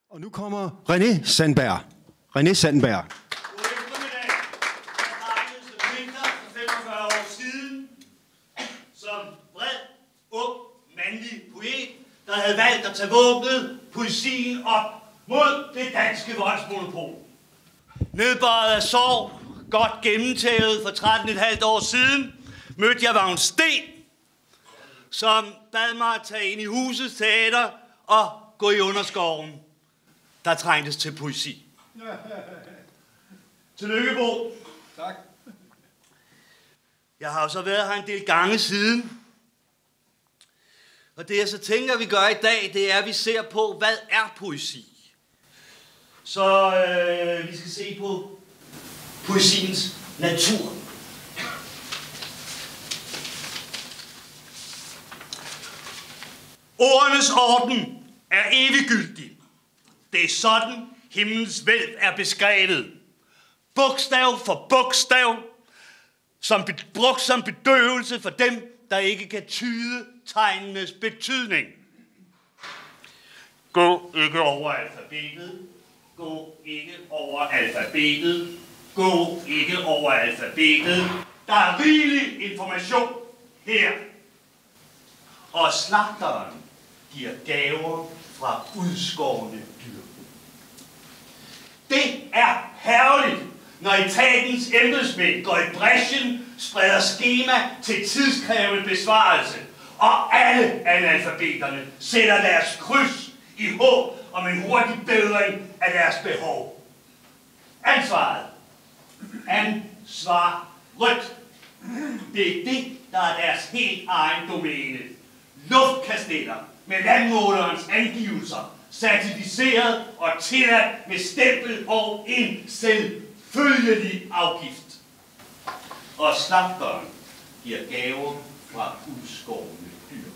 Og nu kommer René Sandberg. René Sandberg. God eftermiddag. Jeg startede som digter for 45 år siden som bred, ung, mandlig poet, der havde valgt at tage våbnet, poesien op mod det danske voldsmonopol. Nedbøjet af sorg, godt gennemtævet for 13,5 år siden, mødte jeg Vagn Sten, som bad mig at tage ind i husets teater og gå i underskoven. Der trængtes til poesi. Tillykke, Bo. Tak. Jeg har jo så været her en del gange siden. Og det jeg så tænker, vi gør i dag, det er, at vi ser på, hvad er poesi. Så vi skal se på poesiens natur. Ordenes orden er eviggyldig. Det er sådan, himlens hvælv er beskrevet. Bogstav for bogstav, brugt som bedøvelse for dem, der ikke kan tyde tegnenes betydning. Gå ikke over alfabetet. Gå ikke over alfabetet. Gå ikke over alfabetet. Der er rigelig information her. Og slagteren giver gaver fra udskårne dyr. Det er herligt, når etatens embedsmænd går i brechen, spreder skema til tidskrævende besvarelse, og alle analfabeterne sætter deres kryds i håb om en hurtig bedring af deres behov. Ansvaret. Ansvaret. Det er det, der er deres helt egen domæne. Luftkasteller med landmålerens angivelser, certificeret og tilladt med stempel og en selvfølgelig afgift. Og slagteren giver gaver fra udskårne dyr.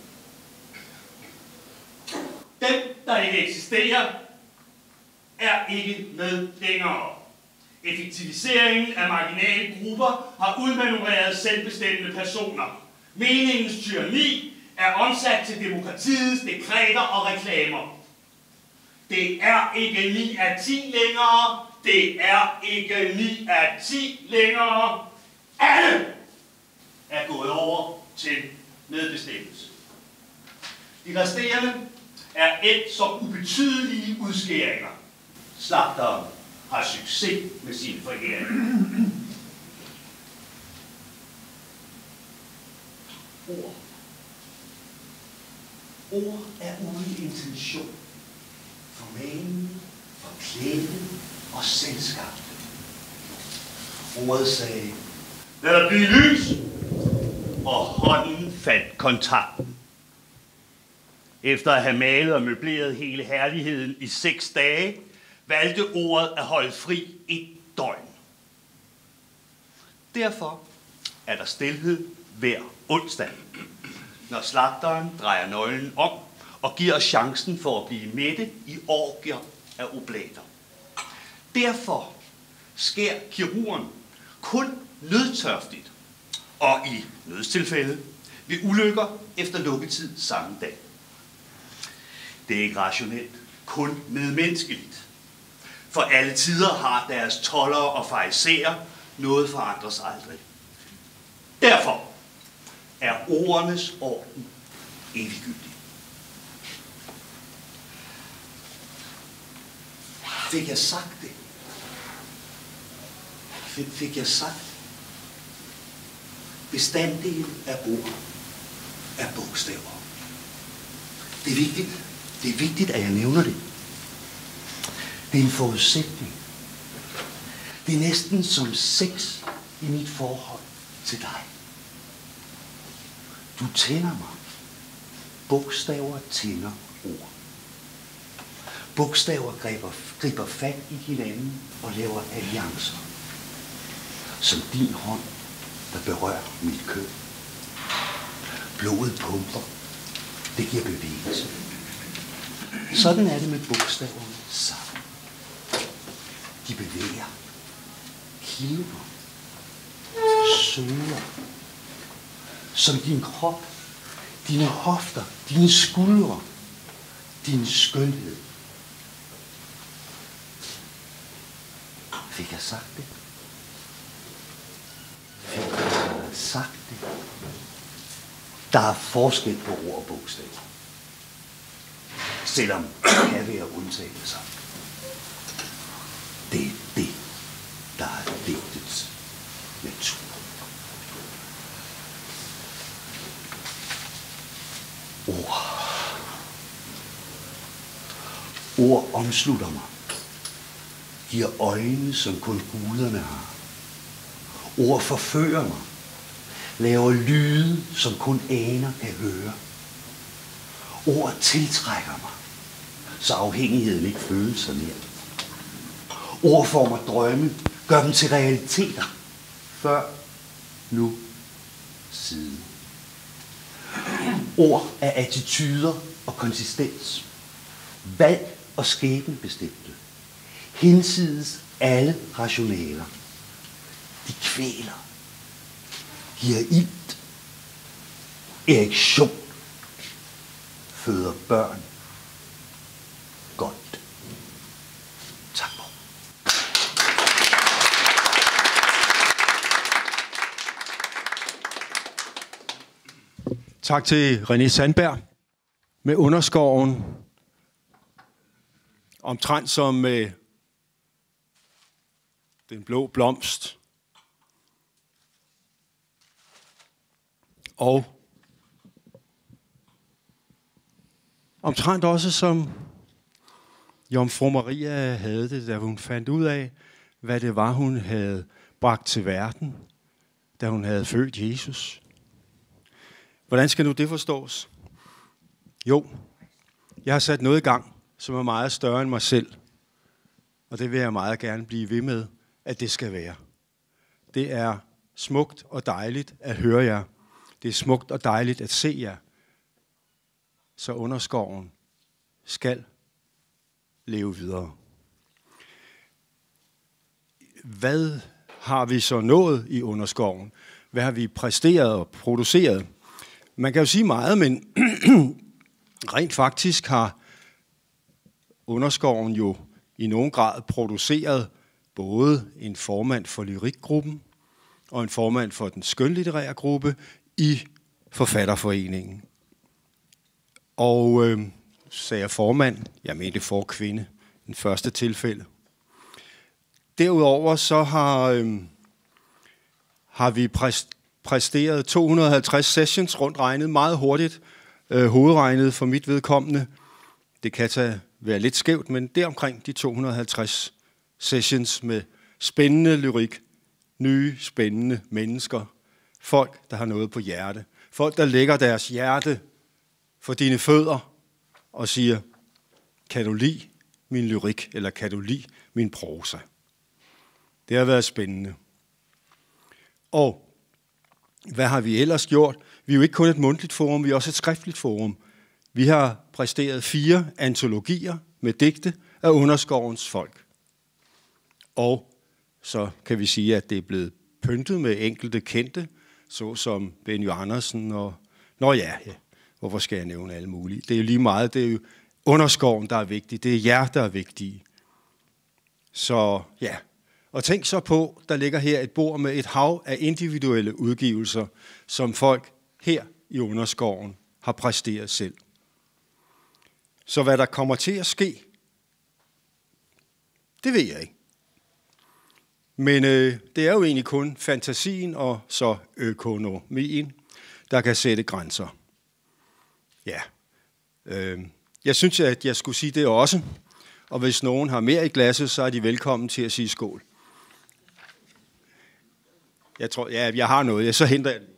Dem, der ikke eksisterer, er ikke med længere. Effektiviseringen af marginale grupper har udmanøvreret selvbestemmende personer. Meningens tyranni er omsat til demokratiets dekreter og reklamer. Det er ikke 9 af 10 længere. Det er ikke 9 af 10 længere. Alle er gået over til medbestemmelse. De resterende er et så ubetydelige udskæringer. Slagteren har succes med sin forhæring. Ord. Ord er uden intention. Formanende, forklædende og selvskabte. Ordet sagde, lad der blive lys, og hånden fandt kontakten. Efter at have malet og møbleret hele herligheden i 6 dage, valgte ordet at holde fri et døgn. Derfor er der stilhed hver onsdag, når slagteren drejer nøglen om og giver os chancen for at blive mætte i orgier af oblater. Derfor skærer kirurgen kun nødtørftigt og i nødstilfælde ved ulykker efter lukketid samme dag. Det er ikke rationelt, kun medmenneskeligt. For alle tider har deres toldere og fariserer, noget forandres aldrig. Derfor er ordenes orden eviggyldig. Fik jeg sagt det? Fik jeg sagt? Bestanddelen af ord er bogstaver. Det er vigtigt. Det er vigtigt, at jeg nævner det. Det er en forudsætning. Det er næsten som sex i mit forhold til dig. Du tænder mig. Bogstaver tænder ord. Bogstaver griber fat i hinanden og laver alliancer. Som din hånd, der berører mit køn. Blodet pumper. Det giver bevægelse. Sådan er det med bogstaverne sammen. De bevæger, kilder, søger. Som din krop, dine hofter, dine skuldre, din skønhed. Fik jeg sagt det? Fik jeg sagt det? Der er forskel på ord og bogstaver. Selvom der kan være undtagelser. Det er det, der er digtets natur. Ord. Ord omslutter mig. Giver øjne, som kun guderne har. Ord forfører mig. Laver lyde, som kun aner kan høre. Ord tiltrækker mig, så afhængigheden ikke føles så mere. Ord får mig drømme, gør dem til realiteter. Før, nu, siden. Ord er attityder og konsistens. Valg og skæbnebestemte. Hinsides alle rationaler. De kvæler. Giver ilt. Erektion. Føder børn. Godt. Tak for. Tak til René Sandberg med Underskoven. Omtrent som med den blå blomst. Og omtrent også som Jomfru Maria havde det, da hun fandt ud af, hvad det var, hun havde bragt til verden, da hun havde født Jesus. Hvordan skal nu det forstås? Jo, jeg har sat noget i gang, som er meget større end mig selv. Og det vil jeg meget gerne blive ved med, at det skal være. Det er smukt og dejligt at høre jer. Det er smukt og dejligt at se jer. Så Underskoven skal leve videre. Hvad har vi så nået i Underskoven? Hvad har vi præsteret og produceret? Man kan jo sige meget, men rent faktisk har Underskoven jo i nogen grad produceret både en formand for lyrikgruppen og en formand for den skønlitterære gruppe i Forfatterforeningen. Og sagde jeg formand, jeg mente for kvinde, den første tilfælde. Derudover så har vi præsteret 250 sessions rundt regnet, meget hurtigt, hovedregnet for mit vedkommende. Det kan være lidt skævt, men deromkring de 250 sessions med spændende lyrik, nye spændende mennesker, folk, der har noget på hjerte, folk, der lægger deres hjerte for dine fødder og siger, kan du lide min lyrik, eller kan du lide min prosa? Det har været spændende. Og hvad har vi ellers gjort? Vi er jo ikke kun et mundtligt forum, vi er også et skriftligt forum. Vi har præsteret 4 antologier med digte af Underskovens folk. Og så kan vi sige, at det er blevet pyntet med enkelte kendte, såsom Benny Andersen og... hvorfor skal jeg nævne alle mulige? Det er jo lige meget, det er jo Underskoven, der er vigtig. Det er jer, der er vigtige. Så ja, og tænk så på, der ligger her et bord med et hav af individuelle udgivelser, som folk her i Underskoven har præsteret selv. Så hvad der kommer til at ske, det ved jeg ikke. Men det er jo egentlig kun fantasien og så økonomien, der kan sætte grænser. Ja, jeg synes, at jeg skulle sige det også. Og hvis nogen har mere i glasset, så er de velkommen til at sige skål. Jeg tror, jeg har noget. Så henter jeg det.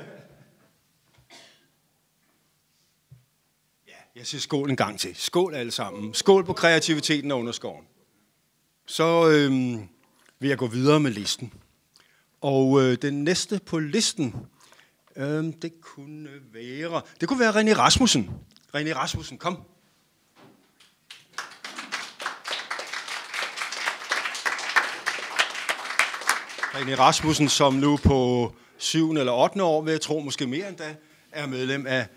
Ja, jeg siger skål en gang til. Skål alle sammen. Skål på kreativiteten og Underskoven. Så vil jeg gå videre med listen. Og den næste på listen, det kunne være René Rasmussen. René Rasmussen, kom. René Rasmussen, som nu på 7. eller 8. år, vil jeg tro måske mere end da, er medlem af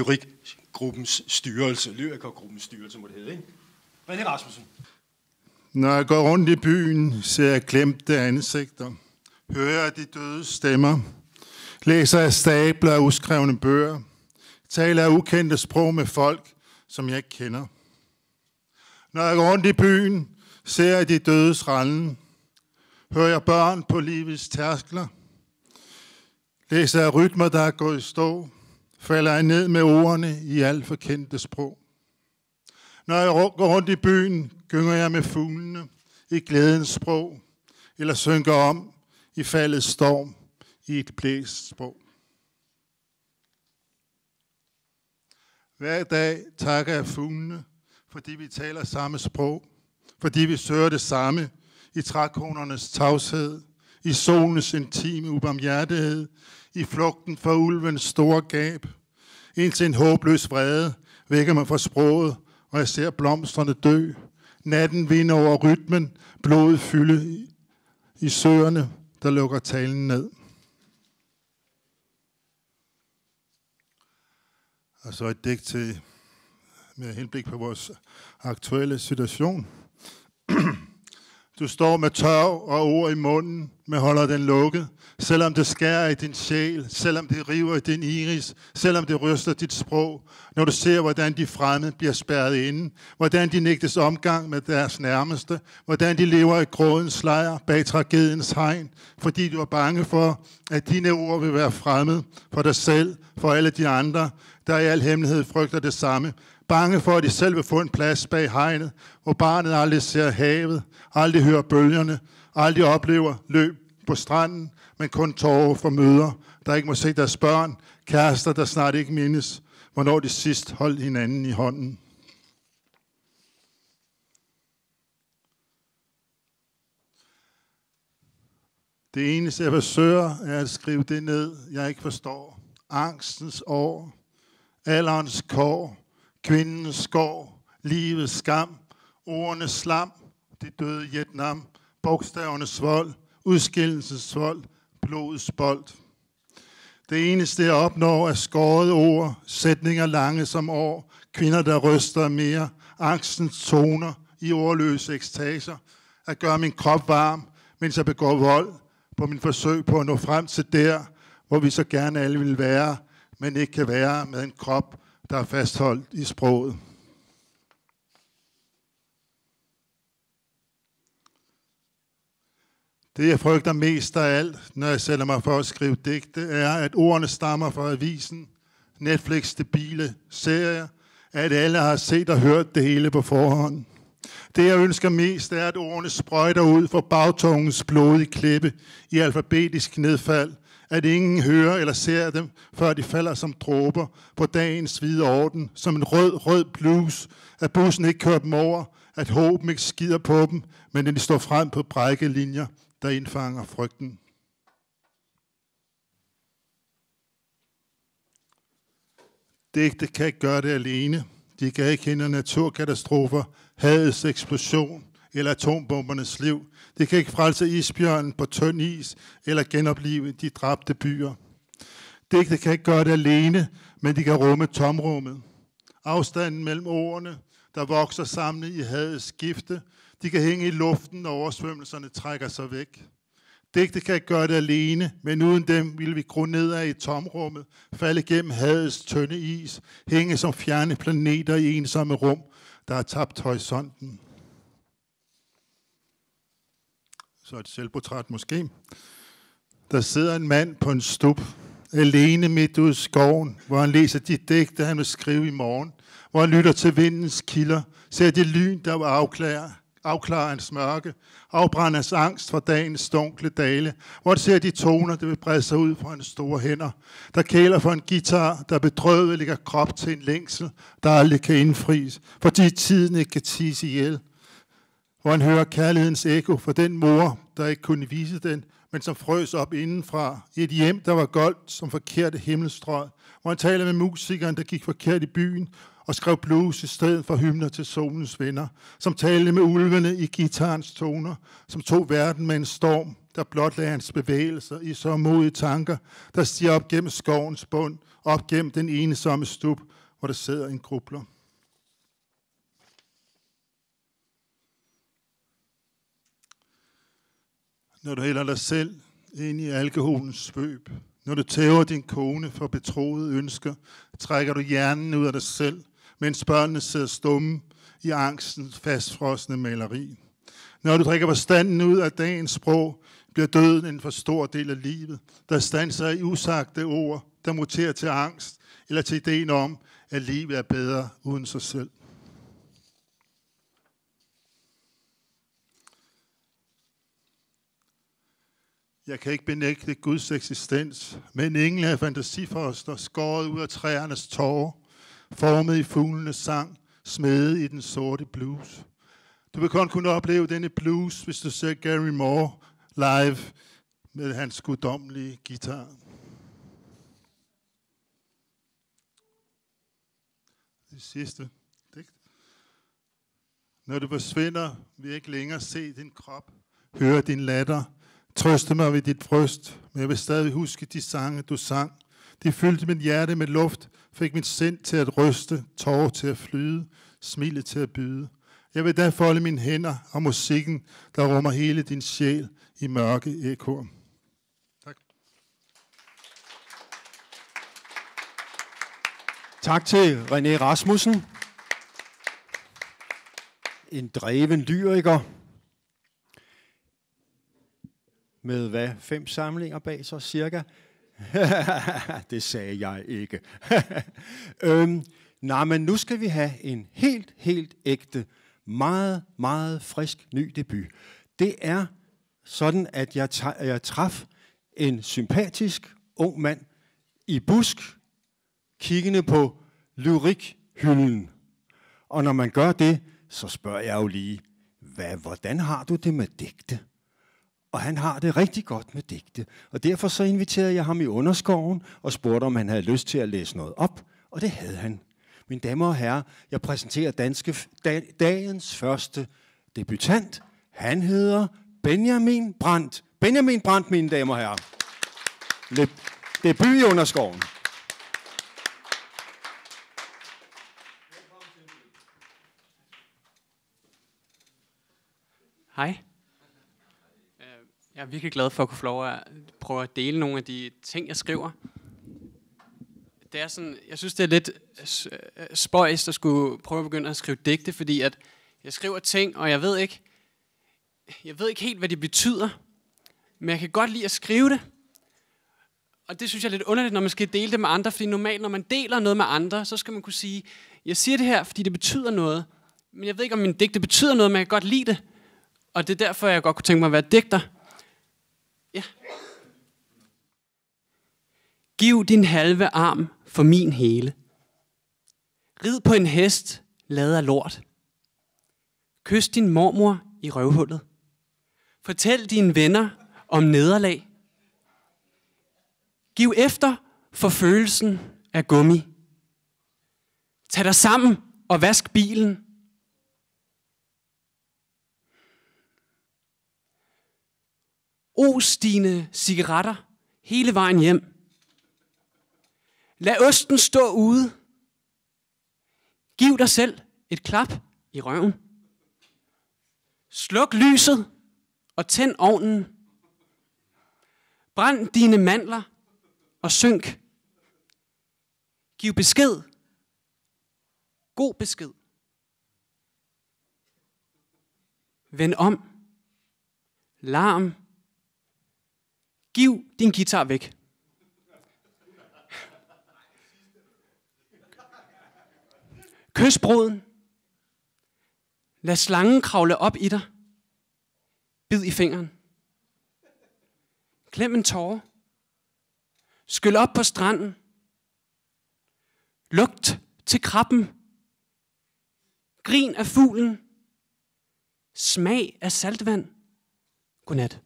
lyrikgruppens styrelse. Lyrikergruppens styrelse må det hedde, ikke? René Rasmussen. Når jeg går rundt i byen, ser jeg glemte ansigter. Hører jeg de døde stemmer. Læser jeg stabler af uskrevne bøger. Taler jeg ukendte sprog med folk, som jeg ikke kender. Når jeg går rundt i byen, ser jeg de dødes randen. Hører jeg børn på livets tærskler. Læser jeg rytmer, der er gået i stå. Falder jeg ned med ordene i alt for kendte sprog. Når jeg går rundt i byen, gynger jeg med fuglene i glædens sprog, eller synker om i faldets storm i et blæst sprog. Hver dag takker jeg fuglene, fordi vi taler samme sprog, fordi vi søger det samme i trækronernes tavshed, i solens intime ubarmhjertighed, i flugten for ulvens store gab. Indtil en håbløs vrede vækker mig fra sproget, og jeg ser blomsterne dø. Natten vinder over rytmen, blodet fylde i søerne, der lukker talen ned. Og så et digt til med henblik på vores aktuelle situation. Du står med tørv og ord i munden, men holder den lukket. Selvom det skærer i din sjæl, selvom det river i din iris, selvom det ryster dit sprog. Når du ser, hvordan de fremmede bliver spærret inde, hvordan de nægtes omgang med deres nærmeste, hvordan de lever i grådens lejr bag tragediens hegn, fordi du er bange for, at dine ord vil være fremmed for dig selv, for alle de andre, der i al hemmelighed frygter det samme. Bange for, at de selv vil få en plads bag hegnet, hvor barnet aldrig ser havet, aldrig hører bølgerne, aldrig oplever løb på stranden, men kun tårer for mødre, der ikke må se deres børn, kærester, der snart ikke mindes, hvornår de sidst holdt hinanden i hånden. Det eneste, jeg forsøger, er at skrive det ned, jeg ikke forstår. Angstens år, alderens kår, kvindens skår, livets skam, ordenes slam, det døde Vietnam, bogstavernes vold, udskillelsens vold, blodets bold. Det eneste, jeg opnår, er skårede ord, sætninger lange som år, kvinder, der ryster mere, angstens toner i ordløse ekstaser, at gøre min krop varm, mens jeg begår vold, på min forsøg på at nå frem til der, hvor vi så gerne alle vil være, men ikke kan være med en krop, der er fastholdt i sproget. Det, jeg frygter mest af alt, når jeg sætter mig for at skrive digte, er, at ordene stammer fra avisen, Netflix' stabile serier, at alle har set og hørt det hele på forhånd. Det, jeg ønsker mest, er, at ordene sprøjter ud fra bagtungens blodige klippe i alfabetisk nedfald, at ingen hører eller ser dem, før de falder som dråber på dagens hvide orden, som en rød blues, at bussen ikke kører dem over, at håben ikke skider på dem, men at de står frem på brækkelinjer, der indfanger frygten. Digte kan ikke gøre det alene. De kan ikke hindre naturkatastrofer, hadets eksplosion eller atombombernes liv. Det kan ikke frelse isbjørnen på tynd is eller genoplive de dræbte byer. Digte kan ikke gøre det alene, men de kan rumme tomrummet. Afstanden mellem ordene, der vokser sammen i hadets gifte, de kan hænge i luften, når oversvømmelserne trækker sig væk. Digte kan ikke gøre det alene, men uden dem ville vi gro nedad i tomrummet, falde gennem hadets tynde is, hænge som fjerne planeter i ensomme rum, der har tabt horisonten. Så et selvportræt måske. Der sidder en mand på en stup, alene midt ude i skoven, hvor han læser de digte, han vil skrive i morgen, hvor han lytter til vindens kilder, ser det lyn, der vil afklare hans mørke, afbrænde hans angst fra dagens dunkle dale, hvor han ser de toner, der vil brede sig ud fra hans store hænder, der kæler for en guitar, der bedrøvet ligger krop til en længsel, der aldrig kan indfries, fordi tiden ikke kan ties ihjel. Hvor han hører kærlighedens ekko for den mor, der ikke kunne vise den, men som frøs op indenfra i et hjem, der var goldt som forkerte himmelstrøg. Hvor han taler med musikeren, der gik forkert i byen, og skrev blues i stedet for hymner til solens venner, som talte med ulvene i guitarens toner, som tog verden med en storm, der blotlagde hans bevægelser i så modige tanker, der stiger op gennem skovens bund, op gennem den ensomme stup, hvor der sidder en grubler. Når du hælder dig selv ind i alkoholens svøb. Når du tæver din kone for betroede ønsker, trækker du hjernen ud af dig selv, mens børnene sidder stumme i angstens fastfrosne maleri. Når du drikker forstanden ud af dagens sprog, bliver døden en for stor del af livet, der standser i usagte ord, der muterer til angst, eller til ideen om, at livet er bedre uden sig selv. Jeg kan ikke benægte Guds eksistens, men engle af fantasifoster skåret ud af træernes tårer, formet i fuglenes sang, smedet i den sorte blues. Du vil kun kunne opleve denne blues, hvis du ser Gary Moore live med hans guddommelige guitar. Det sidste digt. Når du forsvinder, vil jeg ikke længere se din krop, høre din latter, trøste mig ved dit bryst, men jeg vil stadig huske de sange, du sang. De fyldte mit hjerte med luft, fik mit sind til at ryste, tårer til at flyde, smilet til at byde. Jeg vil da folde mine hænder og musikken, der rummer hele din sjæl i mørke ekkoer. Tak. Tak til René Rasmussen. En dreven lyriker. Med hvad? 5 samlinger bag sig cirka? Det sagde jeg ikke. Nej, men nu skal vi have en helt ægte, meget, meget frisk ny debut. Det er sådan, at jeg traf en sympatisk ung mand i busk, kiggende på lyrikhylden. Og når man gør det, så spørger jeg jo lige, hvordan har du det med digte? Og han har det rigtig godt med digte. Og derfor så inviterede jeg ham i underskoven og spurgte, om han havde lyst til at læse noget op. Og det havde han. Mine damer og herrer, jeg præsenterer dagens første debutant. Han hedder Benjamin Brandt. Benjamin Brandt, mine damer og herrer. Debut i underskoven. Hej. Jeg er virkelig glad for at kunne få lov at prøve at dele nogle af de ting, jeg skriver. Det er sådan, jeg synes, det er lidt spøjst at skulle prøve at begynde at skrive digte, fordi at jeg skriver ting, og jeg ved ikke helt, hvad det betyder, men jeg kan godt lide at skrive det. Og det synes jeg er lidt underligt, når man skal dele det med andre, fordi normalt, når man deler noget med andre, så skal man kunne sige, jeg siger det her, fordi det betyder noget, men jeg ved ikke, om min digte betyder noget, men jeg kan godt lide det. Og det er derfor, jeg godt kunne tænke mig at være digter. Ja. Giv din halve arm for min hele. Rid på en hest, ladet af lort. Kys din mormor i røvhullet. Fortæl dine venner om nederlag. Giv efter for følelsen af gummi. Tag dig sammen og vask bilen. Os dine cigaretter hele vejen hjem. Lad osten stå ude. Giv dig selv et klap i røven. Sluk lyset og tænd ovnen. Brænd dine mandler og synk. Giv besked. God besked. Vend om. Larm. Giv din guitar væk. Kys bruden. Lad slangen kravle op i dig. Bid i fingeren. Klem en tåre. Skyld op på stranden. Lugt til krabben. Grin af fuglen. Smag af saltvand. Godnat.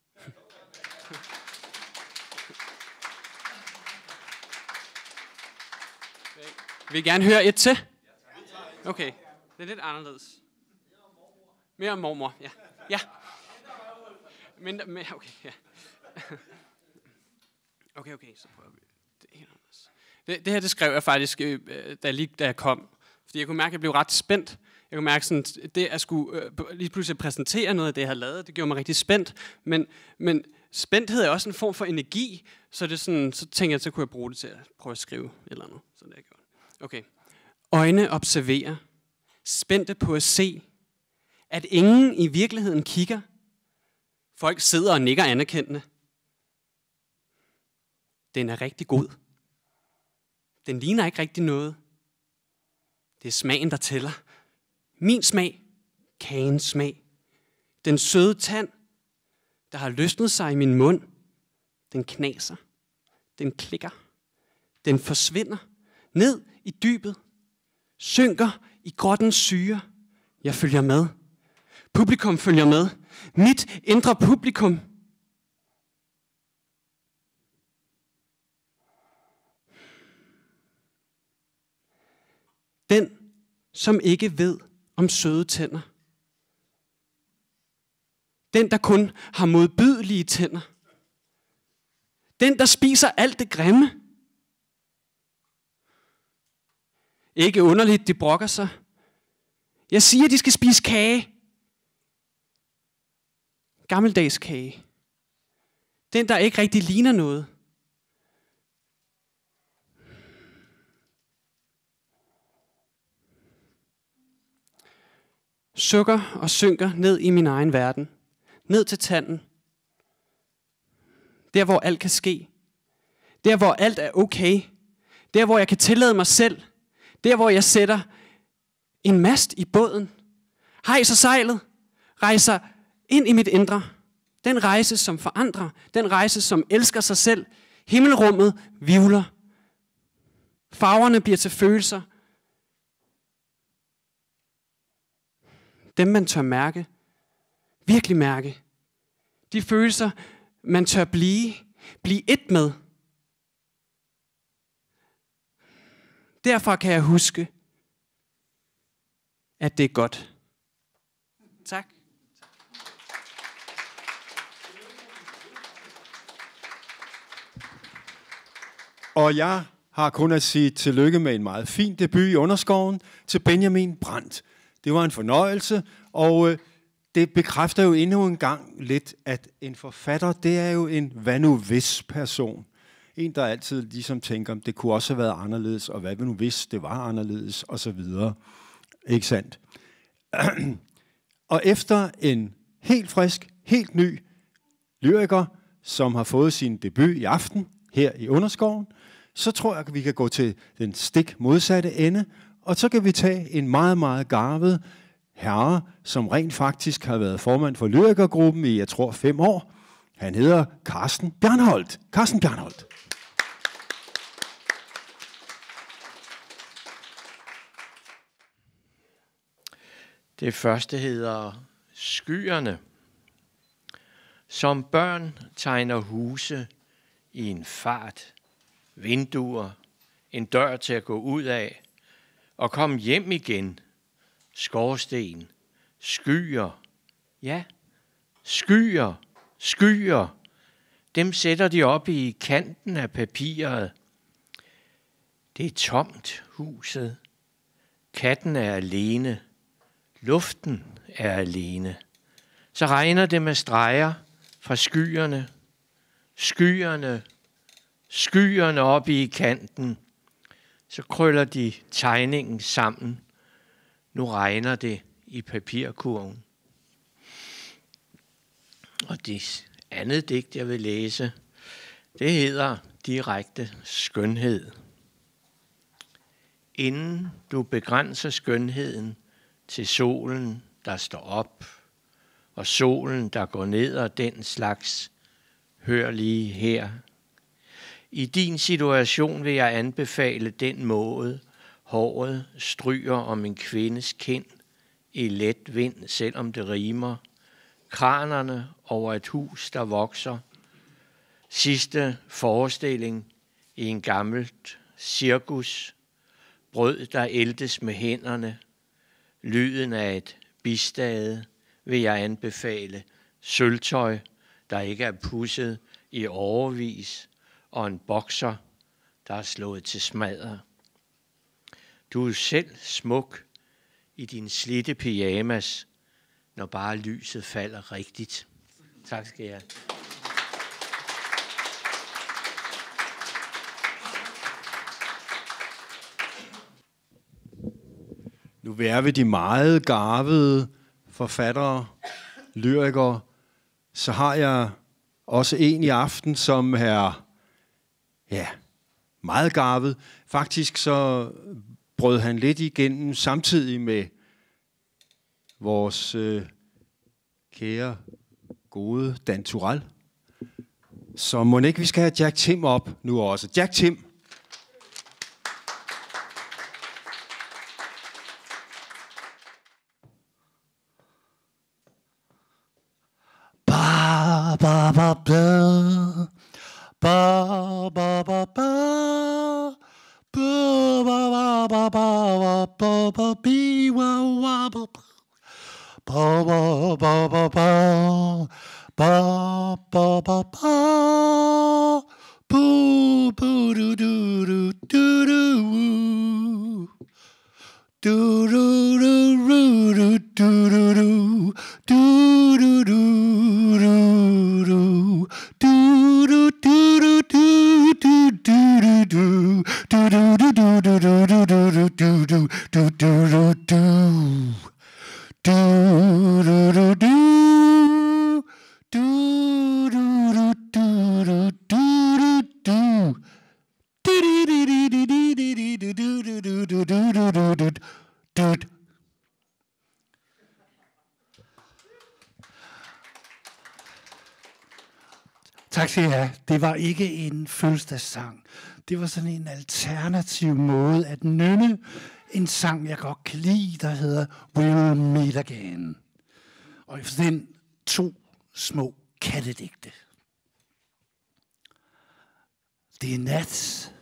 Vil I gerne høre et til? Okay, det er lidt anderledes. Mere om mormor, ja. Ja. Mindre, okay, ja. Okay, så prøver vi. Det her, det skrev jeg faktisk, da jeg kom. Fordi jeg kunne mærke, at jeg blev ret spændt. Jeg kunne mærke, sådan, det at skulle lige pludselig præsentere noget af det, jeg havde lavet, det gjorde mig rigtig spændt. Men spændthed er også en form for energi, så det sådan, så tænkte jeg, så kunne jeg bruge det til at prøve at skrive et eller andet. Så det er gjort. Okay. Øjne observerer, spændte på at se, at ingen i virkeligheden kigger. Folk sidder og nikker anerkendende. Den er rigtig god. Den ligner ikke rigtig noget. Det er smagen, der tæller. Min smag, kagens smag. Den søde tand, der har løsnet sig i min mund. Den knaser. Den klikker. Den forsvinder ned i dybet. Synker i grottens syre. Jeg følger med. Publikum følger med. Mit indre publikum. Den, som ikke ved om søde tænder. Den, der kun har modbydelige tænder. Den, der spiser alt det grimme. Ikke underligt, de brokker sig. Jeg siger, de skal spise kage. Gammeldags kage. Den, der ikke rigtig ligner noget. Sukker og synker ned i min egen verden. Ned til tanden. Der, hvor alt kan ske. Der, hvor alt er okay. Der, hvor jeg kan tillade mig selv. Der, hvor jeg sætter en mast i båden. Hejser sejlet. Rejser ind i mit indre. Den rejse, som forandrer. Den rejse, som elsker sig selv. Himmelrummet hvirvler. Farverne bliver til følelser. Dem, man tør mærke. Virkelig mærke. De følelser, man tør blive et med. Derfor kan jeg huske, at det er godt. Tak. Og jeg har kun at sige tillykke med en meget fin debut i Underskoven til Benjamin Brandt. Det var en fornøjelse, og det bekræfter jo endnu en gang lidt, at en forfatter, det er jo en hvad nu hvis person. En, der altid ligesom tænker, det kunne også have været anderledes, og hvad nu hvis det var anderledes, og så videre. Ikke sandt? Og efter en helt frisk, helt ny lyriker, som har fået sin debut i aften her i Underskoven, så tror jeg, at vi kan gå til den stik modsatte ende, og så kan vi tage en meget, meget garvet herre, som rent faktisk har været formand for lyrikergruppen i, jeg tror, 5 år. Han hedder Carsten Bjarnholt. Carsten Bjarnholt. Det første hedder Skyerne. Som børn tegner huse i en fart, vinduer, en dør til at gå ud af og komme hjem igen. Skorsten, skyer, ja, skyer, skyer. Dem sætter de op i kanten af papiret. Det er tomt, huset. Katten er alene. Luften er alene. Så regner det med streger fra skyerne. Skyerne, skyerne op i kanten. Så krøller de tegningen sammen. Nu regner det i papirkurven. Og det andet digt, jeg vil læse, det hedder direkte skønhed. Inden du begrænser skønheden til solen, der står op, og solen, der går ned, og den slags, hør lige her. I din situation vil jeg anbefale den måde, håret stryger om en kvindes kind i let vind, selvom det rimer. Kranerne over et hus, der vokser. Sidste forestilling i en gammelt cirkus. Brød, der æltes med hænderne. Lyden af et bistade vil jeg anbefale. Sølvtøj, der ikke er pudset i årevis. Og en bokser, der er slået til smadder. Du er selv smuk i din slitte pyjamas, når bare lyset falder rigtigt. Tak skal jeg. Nu er vi de meget garvede forfattere, lyrikere, så har jeg også en i aften, som er meget garvet. Faktisk så brød han lidt igennem samtidig med vores kære, gode Dan Turèll. Så må ikke vi skal have Jack Tim op nu også. Jack Tim. Ba ba ba ba ba ba ba ba ba ba ba ba ba ba be wa wa ba ba ba ba ba ba ba ba ba ba boo boo do do do do do do do do do do do do do Tak skal I have. Det var ikke en fødselsdagssang. Det var sådan en alternativ måde at nynne en sang, jeg godt kan lide, der hedder We'll Meet Again. Og efter den 2 små kattedigte. Det er nat,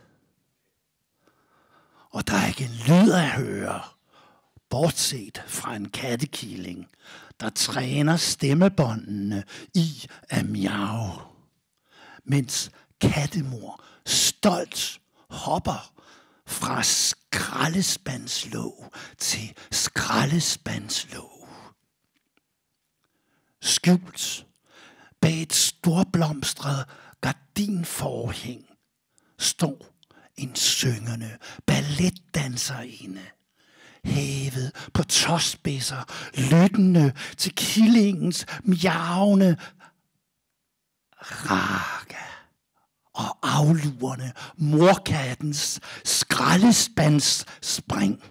og der er ikke en lyd at høre, bortset fra en kattekilling, der træner stemmebåndene i at miau, mens kattemor stolt hopper fra skraldespandslåg til skraldespandslåg. Skjult bag et storblomstret gardinforhæng står en syngende balletdanserinde, hævet på tåspidser, lyttende til killingens miavende raga og aflurende morkattens skraldespands spring.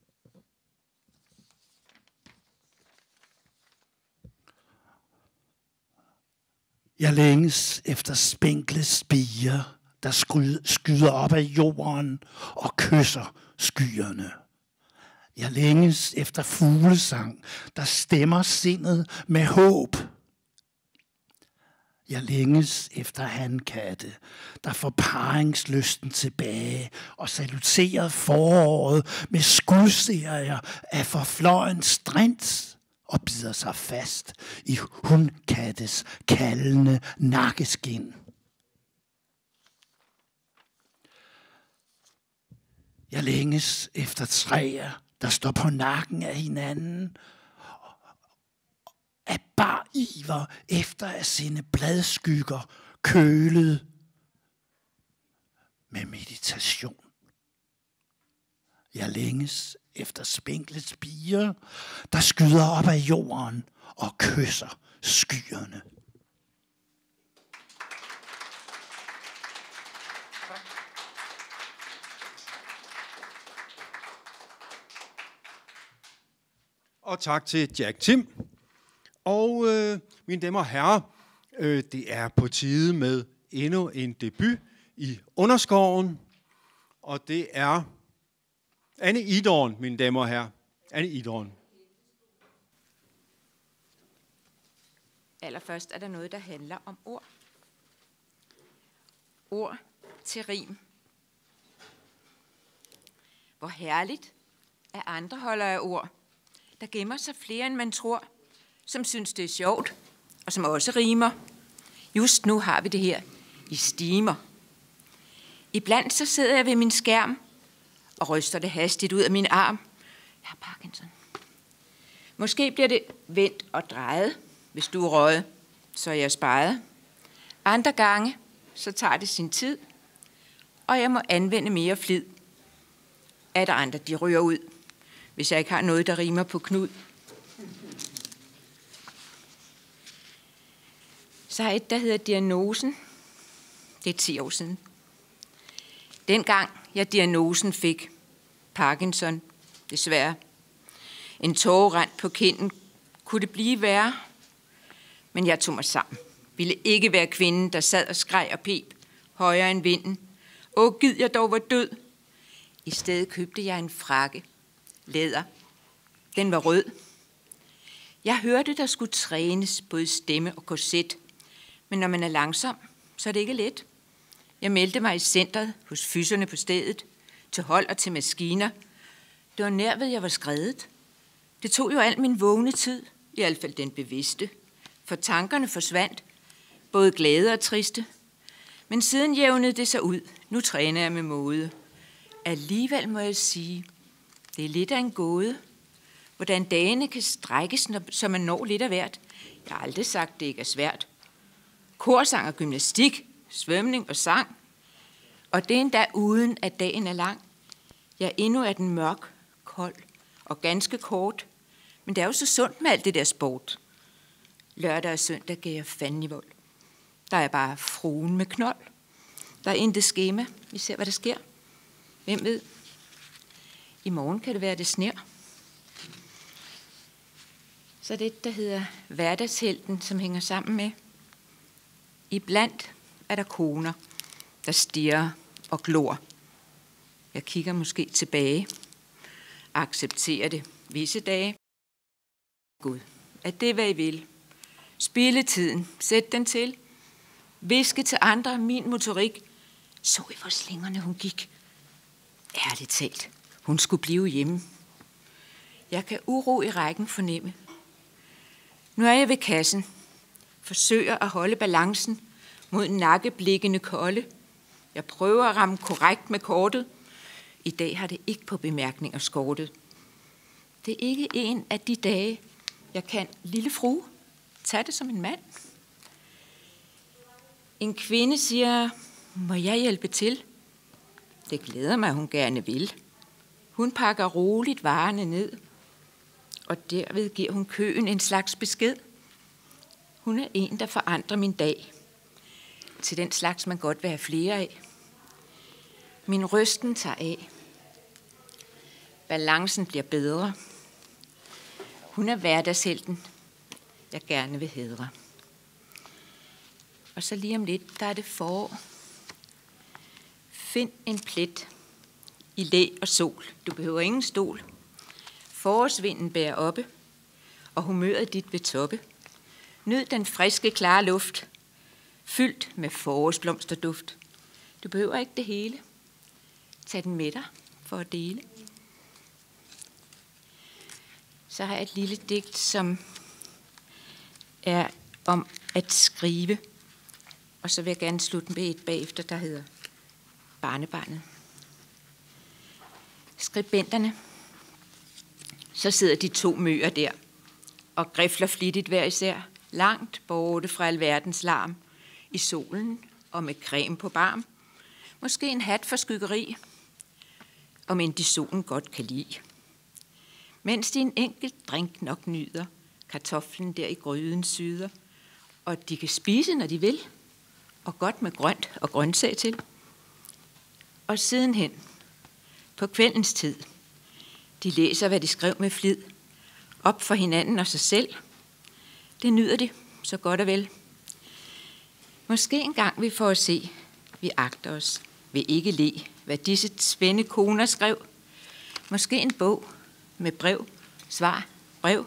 Jeg længes efter spinkle spirer, der skyder op af jorden og kysser skyerne. Jeg længes efter fuglesang, der stemmer sindet med håb. Jeg længes efter hankatte, der får paringslysten tilbage og saluterer foråret med skudsserier af forfløjen strins og bider sig fast i hundkattes kaldende nakkeskin. Jeg længes efter træer, der står på nakken af hinanden, af bar iver efter at sine bladskygger kølet med meditation. Jeg længes efter spinkle spirer, der skyder op af jorden og kysser skyerne. Og tak til Jack Tim. Og mine damer og herrer, det er på tide med endnu en debut i Underskoven. Og det er Anne Idorn, mine damer og herrer. Anne Idorn. Allerførst er der noget, der handler om ord. Ord til rim. Hvor herligt, at andre holder af ord. Der gemmer sig flere, end man tror, som synes, det er sjovt, og som også rimer. Just nu har vi det her i stimer. Iblandt så sidder jeg ved min skærm og ryster det hastigt ud af min arm. Jeg har Parkinson. Måske bliver det vendt og drejet, hvis du er røget, så er jeg sparet. Andre gange, så tager det sin tid, og jeg må anvende mere flid. Er der andre, de ryger ud, hvis jeg ikke har noget, der rimer på Knud. Så har et, der hedder Diagnosen. Det er 10 år siden. Dengang jeg diagnosen fik, Parkinson, desværre. En tåre rent på kinden. Kunne det blive værre? Men jeg tog mig sammen. Ville ikke være kvinden, der sad og skreg og pep højere end vinden. Åh, gid jeg dog var død. I stedet købte jeg en frakke. Læder. Den var rød. Jeg hørte, der skulle trænes både stemme og korset. Men når man er langsom, så er det ikke let. Jeg meldte mig i centret hos fyserne på stedet, til hold og til maskiner. Det var nær ved, jeg var skredet. Det tog jo al min vågne tid, i hvert fald den bevidste. For tankerne forsvandt, både glade og triste. Men siden jævnede det sig ud. Nu træner jeg med måde. Alligevel må jeg sige, det er lidt af en gåde. Hvordan dagene kan strækkes, så man når lidt af hvert. Jeg har aldrig sagt, det ikke er svært. Korsang og gymnastik, svømning og sang. Og det er endda uden, at dagen er lang. Ja, endnu er den mørk, kold og ganske kort. Men det er jo så sundt med alt det der sport. Lørdag og søndag gav jeg fanden i vold. Der er bare fruen med knold. Der er intet skema. Vi ser, hvad der sker. Hvem ved? I morgen kan det være, det sner. Så det, der hedder hverdagshelten, som hænger sammen med. Iblandt er der koner, der stirrer og glor. Jeg kigger måske tilbage. Accepterer det visse dage. Gud, at det hvad I vil. Spille tiden. Sæt den til. Viske til andre min motorik. Så I, hvor slingerne hun gik. Ærligt talt. Hun skulle blive hjemme. Jeg kan uro i rækken fornemme. Nu er jeg ved kassen. Forsøger at holde balancen mod nakkeblikkende kolde. Jeg prøver at ramme korrekt med kortet. I dag har det ikke på bemærkninger skortet. Det er ikke en af de dage, jeg kan, lille frue, tage det som en mand. En kvinde siger, må jeg hjælpe til? Det glæder mig, hun gerne vil. Hun pakker roligt varerne ned, og derved giver hun køen en slags besked. Hun er en, der forandrer min dag. Til den slags, man godt vil have flere af. Min rysten tager af. Balancen bliver bedre. Hun er hverdagshelten, jeg gerne vil hædre. Og så lige om lidt, der er det forår. Find en plet i læ og sol. Du behøver ingen stol. Forårsvinden bærer oppe, og humøret dit ved toppe. Nyd den friske, klare luft, fyldt med forårsblomsterduft. Du behøver ikke det hele. Tag den med dig for at dele. Så har jeg et lille digt, som er om at skrive. Og så vil jeg gerne slutte med et bagefter, der hedder Barnebarnet. Skribenterne. Så sidder de 2 møer der og grifler flittigt hver især, langt borte fra alverdens larm, i solen og med creme på barm. Måske en hat for skyggeri, om end de solen godt kan lide. Mens de en enkelt drink nok nyder, kartoflen der i gryden syder, og de kan spise, når de vil, og godt med grønt og grøntsag til. Og sidenhen, på kvældens tid, de læser, hvad de skrev med flid, op for hinanden og sig selv. Det nyder de så godt og vel. Måske en gang vi får at se, vi agter os, vil ikke le, hvad disse spændende koner skrev. Måske en bog med brev, svar, brev.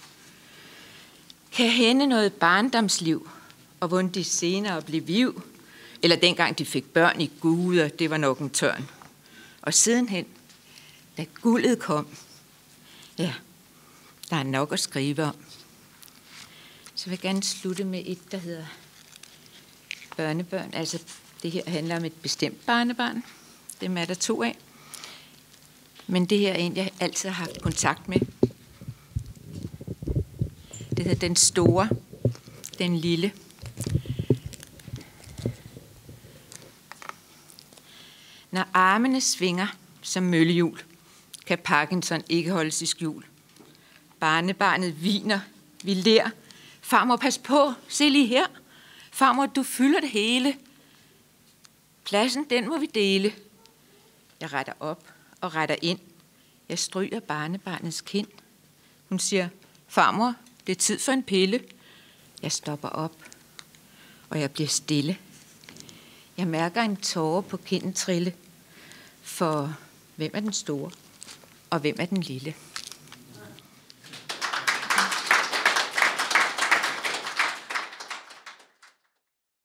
Kan hende noget barndomsliv, og hvordan de senere blev viv, eller dengang de fik børn i guder, det var nok en tørn. Og sidenhen, da guldet kom, ja, der er nok at skrive om. Så vil jeg gerne slutte med et, der hedder børnebørn. Altså, det her handler om et bestemt barnebarn. Dem er der 2 af. Men det her er en, jeg altid har haft kontakt med. Det hedder Den Store, Den Lille. Når armene svinger som møllehjul, kan Parkinson ikke holdes i skjul. Barnebarnet hviner, vi ler. Farmor, pas på, se lige her. Farmor, du fylder det hele. Pladsen, den må vi dele. Jeg retter op og retter ind. Jeg stryger barnebarnets kind. Hun siger, farmor, det er tid for en pille. Jeg stopper op, og jeg bliver stille. Jeg mærker en tåre på kinden trille. For hvem er den store, og hvem er den lille?